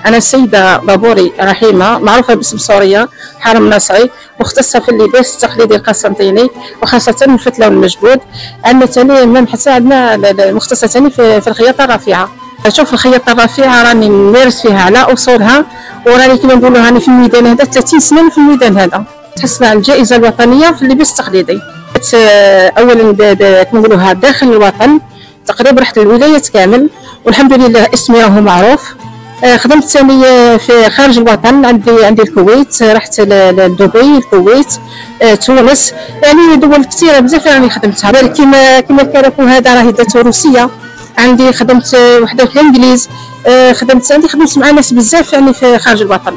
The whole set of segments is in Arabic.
أنا السيدة بابوري رحيمة، معروفة باسم سوريا حرم ناصعي، مختصة في اللباس التقليدي القسنطيني وخاصة الفتلة والمجبود. عندنا ثاني حتى عندنا مختصة ثاني في الخياطة الرفيعة. شوف الخياطة الرفيعة راني نمارس فيها على أصولها، وراني كما نقولوا راني في الميدان هذا 30 سنة في الميدان هذا. تحصل على الجائزة الوطنية في اللباس التقليدي. أولا كما نقولوها داخل الوطن تقريبا رحت الولايات كامل، والحمد لله اسمي راهو معروف. خدمت ثاني في خارج الوطن، عندي الكويت، رحت لدبي، الكويت، تونس، يعني دول كثيره بزاف راني خدمتها. كيما الكركو هذا راهي دات روسيه، عندي خدمت وحده في الانجليز، خدمت مع ناس بزاف يعني في خارج الوطن.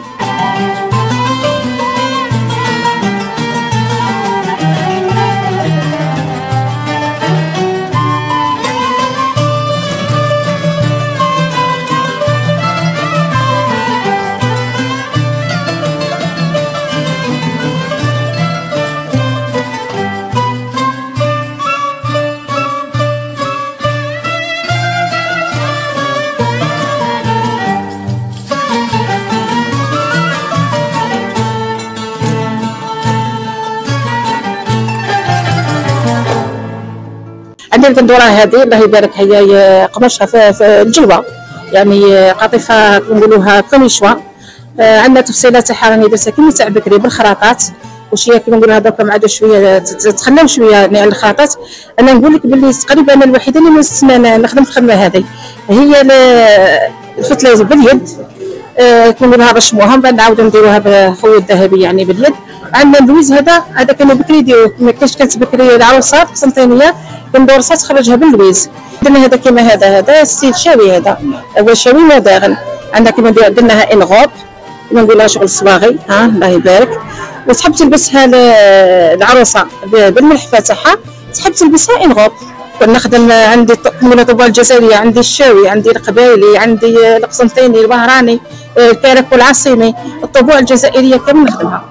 عندي القندوره هذه الله يبارك، هي قماشها في الجلوه، يعني قطيفه نقولوها كوميشوا. عندنا تفصيله تاعها راني درتها كيما تاع بكري بالخراطات، وشي كيما نقولوها دوكا مع شويه تخلينا شويه يعني على الخراطات. انا نقول لك باللي تقريبا انا الوحيده اللي ما خدمت الخدمه هذه، هي الفتله باليد، كيما نقولوها رشموها من بعد نعاودو نديروها بالخيوط الذهبي يعني باليد. عندنا اللويز هذا كانوا بكري يديروه، ما كانت بكري العروسات قسنطينيه كندورسات تخرجها باللويز. عندنا هذا كيما هذا ستيل شاوي، هذا هو شاوي مودرن. عندنا كيما درناها انغوب، كيما نقولها شغل صباغي، الله يبارك. وتحب تلبسها العروسه بالملحفه تاعها، تحب تلبسها انغوب. نخدم عندي الطبوع الجزائريه، عندي الشاوي، عندي القبايلي، عندي القسنطيني، الوهراني، الكركو العاصمي، الطبوع الجزائريه كامل نخدمها.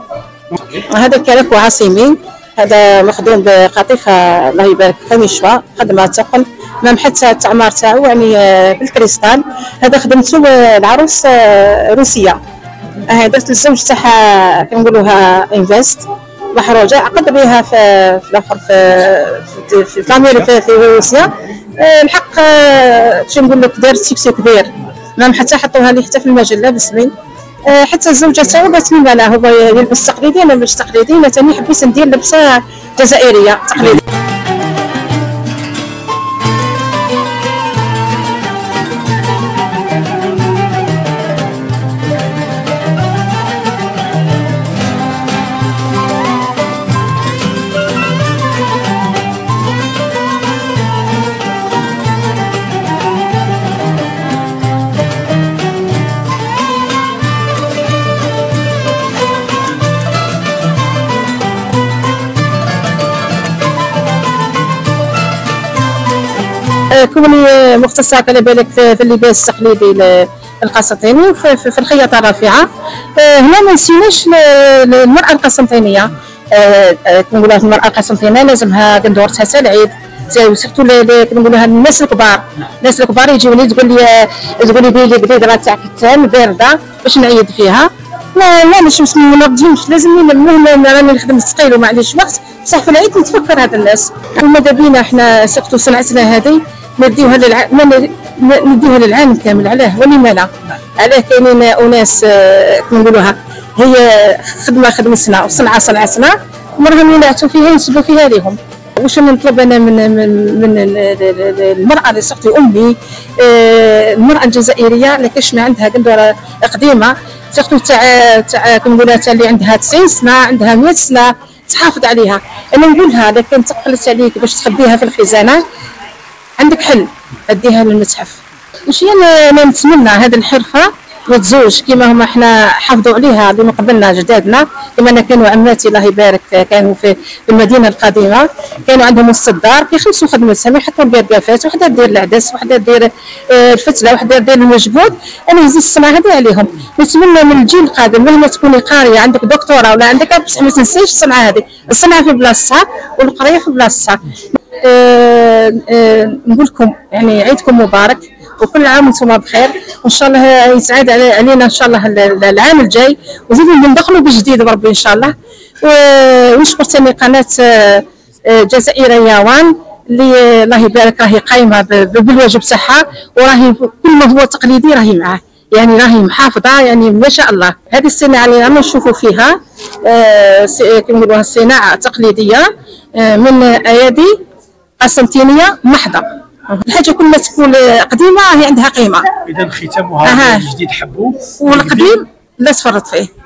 هذا الكركو عاصمي، هذا مخدوم بقطيفه الله يبارك كوميشوا، خدمه ثقل، مام حتى التعمار تاعو يعني بالكريستال. هذا خدمته العروس روسيه، درت الزوج تاعها كنقولوها انفست محروجه، عقد بها في الاخر في كاميرا في روسيا. الحق شنو نقول لك، دارت سكسي كبير، مام حتى حطوها لي حتى في المجله باسمي. حتى الزوجه تاعو قالت لي لا هو يلبس تقليدي، انا مش تقليدي، انا ثاني حبيت ندير لبسه جزائريه تقليديه. كوني مختصة على بالك في اللباس التقليدي القسنطيني وفي الخياطة الرافعة. هنا ما نسيناش المرأة القسنطينية، كنقولها المرأة القسنطينية لازمها قندورتها حتى العيد، سيرتو كنقولوها الناس الكبار يجوني تقول لي ديري القديدرة تاع كتان باردة باش نعيد فيها. لا مش منظمش، لازم المهم راني نخدم ثقيل وما عنديش وقت، بصح في العيد نتفكر هذا الناس. وماذا بينا احنا سقطوا صنعتنا هذه نديوها للعالم كامل. علاه ولما لا؟ علاه كاينين اناس كنقولوها هي خدمتنا وصنعه صنعتنا، مرهم ينعتوا فيها ينسبوا فيها لهم. واش نطلب انا من المراه اللي سقطي امي، المراه الجزائريه اللي كشنا عندها قندوره قديمه سقطوا تاع كنقولها تاع اللي عندها 90 سنه، عندها 100 سنه، تحافظ عليها. انا نقولها لكن تقلت عليك باش تخبيها في الخزانه، عندك حل اديها للمتحف. ماشي انا نتمنى هذه الحرفه وتزوج كيما هما احنا حافظوا عليها اللي من قبلنا جدادنا. كما انا كانوا عماتي الله يبارك كانوا في المدينه القديمه، كانوا عندهم الصدار كيخلصوا خدمتها، ما يحطوا البردافات، وحده دير العدس، وحده دير الفتله، وحده دير المجبود. انا هزيت الصنعه هذه عليهم. نتمنى من الجيل القادم مهما تكوني قاريه عندك دكتوره ولا عندك بصح ما تنسيش الصنعه هذه، الصنعه في بلاصتها والقريه في بلاصتها. نقول لكم يعني عيدكم مبارك، وكل عام وانتم بخير، وان شاء الله يسعد علينا ان شاء الله العام الجاي، وزيدوا ندخلوا بجديد بربي ان شاء الله. ونشكر ثاني قناه جزائريه وان اللي الله يبارك راهي قايمه بالواجب تاعها، وراهي كل ما هو تقليدي راهي معاه، يعني راهي محافظه يعني ما شاء الله. هذه الصناعه اللي رانا نشوفوا فيها كما نقولوها الصناعه التقليديه من ايادي قسنطينيه محضه. الحاجه كل ما تكون قديمه هي عندها قيمه. اذا ختامها الجديد حبوه والقديم لا تفرط فيه.